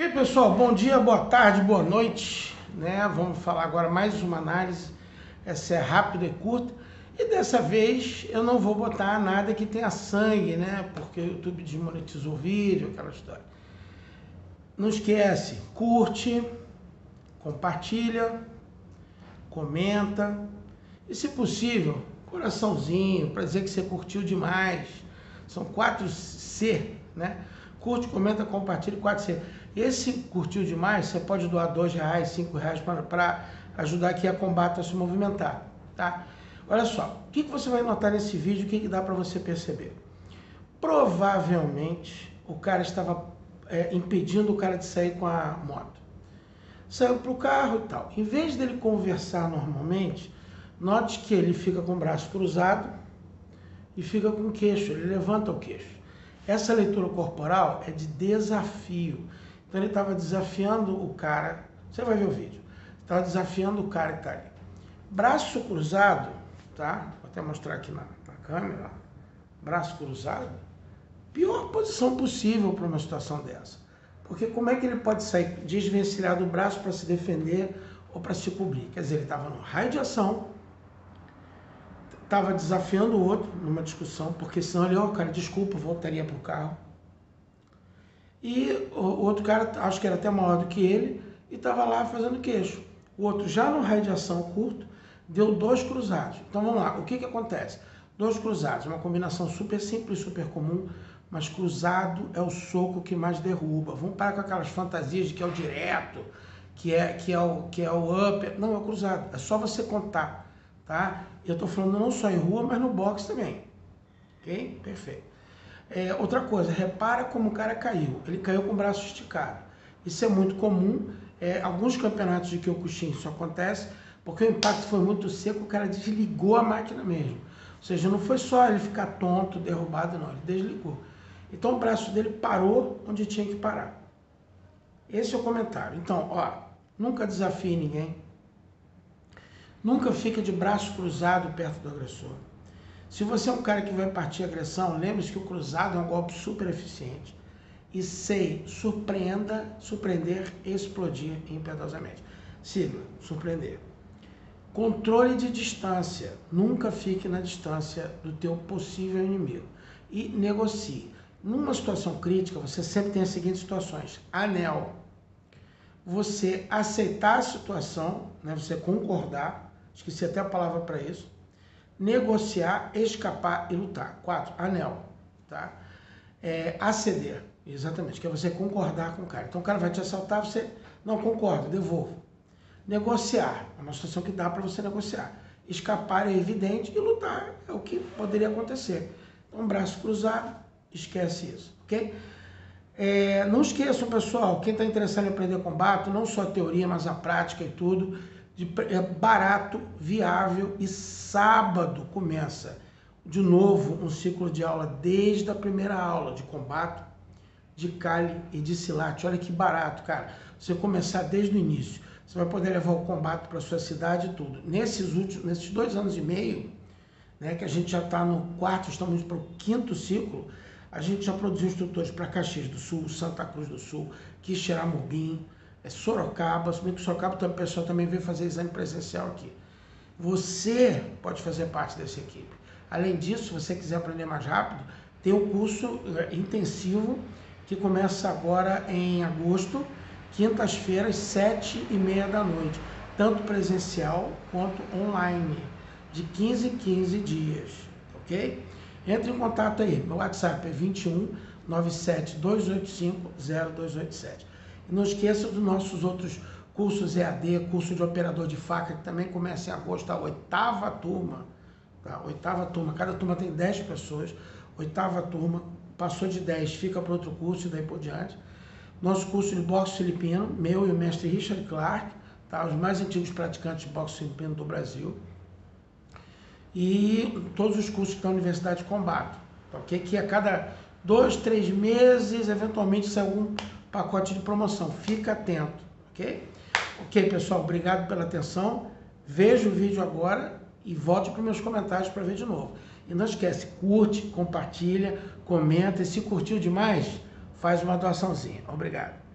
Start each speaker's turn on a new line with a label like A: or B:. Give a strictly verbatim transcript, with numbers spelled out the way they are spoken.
A: aí, pessoal, bom dia, boa tarde, boa noite, né? Vamos falar agora mais uma análise, essa é rápida e curta, e dessa vez eu não vou botar nada que tenha sangue, né? Porque o YouTube desmonetizou o vídeo, aquela história. Não esquece, curte, compartilha, comenta, e se possível, coraçãozinho, para dizer que você curtiu demais. São quatro C, né? Curte, comenta, compartilha, quatro C. Esse curtiu demais, você pode doar dois reais, cinco reais para ajudar aqui a combate a se movimentar, tá? Olha só, o que, que você vai notar nesse vídeo, o que, que dá para você perceber? Provavelmente o cara estava é, impedindo o cara de sair com a moto. Saiu para o carro e tal. Em vez dele conversar normalmente, note que ele fica com o braço cruzado e fica com o queixo, ele levanta o queixo. Essa leitura corporal é de desafio. Então ele estava desafiando o cara, você vai ver o vídeo, estava desafiando o cara que está ali. Braço cruzado, tá? Vou até mostrar aqui na, na câmera, braço cruzado, pior posição possível para uma situação dessa. Porque como é que ele pode sair desvencilhado do braço para se defender ou para se cobrir? Quer dizer, ele estava no raio de ação, estava desafiando o outro numa discussão, porque senão ele, ó, oh, cara, desculpa, voltaria para o carro. E o outro cara, acho que era até maior do que ele, e estava lá fazendo queixo. O outro, já no raio de ação curto, deu dois cruzados. Então vamos lá, o que que acontece? Dois cruzados, uma combinação super simples, super comum, mas cruzado é o soco que mais derruba. Vamos parar com aquelas fantasias de que é o direto, que é, que é, o, que é o upper. Não, é o cruzado, é só você contar, tá? Eu estou falando não só em rua, mas no boxe também. Ok? Perfeito. É, outra coisa, repara como o cara caiu. Ele caiu com o braço esticado. Isso é muito comum. É, alguns campeonatos de Kyokushin isso acontece, porque o impacto foi muito seco, o cara desligou a máquina mesmo. Ou seja, não foi só ele ficar tonto, derrubado, não. Ele desligou. Então o braço dele parou onde tinha que parar. Esse é o comentário. Então, ó, nunca desafie ninguém. Nunca fica de braço cruzado perto do agressor. Se você é um cara que vai partir agressão, lembre-se que o cruzado é um golpe super eficiente. E sei, surpreenda, surpreender, explodir impiedosamente. Sigla, surpreender. Controle de distância. Nunca fique na distância do teu possível inimigo. E negocie. Numa situação crítica, você sempre tem as seguintes situações. Anel. Você aceitar a situação, né, você concordar, esqueci até a palavra para isso. Negociar, escapar e lutar. Quatro, anel, tá? É, aceder, exatamente, que é você concordar com o cara. Então o cara vai te assaltar, você não concorda, devolvo. Negociar, é uma situação que dá para você negociar. Escapar é evidente e lutar é o que poderia acontecer. Então, braço cruzado, esquece isso, ok? É, não esqueçam, pessoal, quem está interessado em aprender combate, não só a teoria, mas a prática e tudo, é barato, viável, e sábado começa de novo um ciclo de aula desde a primeira aula de combate, de Kali e de Silat. Olha que barato, cara. Você começar desde o início. Você vai poder levar o combate para sua cidade e tudo. Nesses últimos, nesses dois anos e meio, né, que a gente já está no quarto, estamos para o quinto ciclo, a gente já produziu instrutores para Caxias do Sul, Santa Cruz do Sul, Quixeramobim, é Sorocaba, se bem que Sorocaba o pessoal também veio fazer exame presencial aqui. Você pode fazer parte dessa equipe. Além disso, se você quiser aprender mais rápido, tem um curso é, intensivo que começa agora em agosto, quintas-feiras, sete e meia da noite, tanto presencial quanto online, de quinze em quinze dias, ok? Entre em contato aí, meu WhatsApp é vinte e um, nove sete, dois oito cinco, zero dois oito sete. Não esqueça dos nossos outros cursos E A D, curso de operador de faca, que também começa em agosto, a oitava turma. Tá? Oitava turma, cada turma tem dez pessoas. Oitava turma, passou de dez, fica para outro curso e daí por diante. Nosso curso de boxe filipino, meu e o mestre Richard Clark, tá? Os mais antigos praticantes de boxe filipino do Brasil. E todos os cursos da Universidade de Combate, tá? Okay? Que a cada dois, três meses, eventualmente, sai algum pacote de promoção. Fica atento, ok? Ok, pessoal, obrigado pela atenção. Veja o vídeo agora e volte para os meus comentários para ver de novo. E não esquece, curte, compartilha, comenta. E se curtiu demais, faz uma doaçãozinha. Obrigado.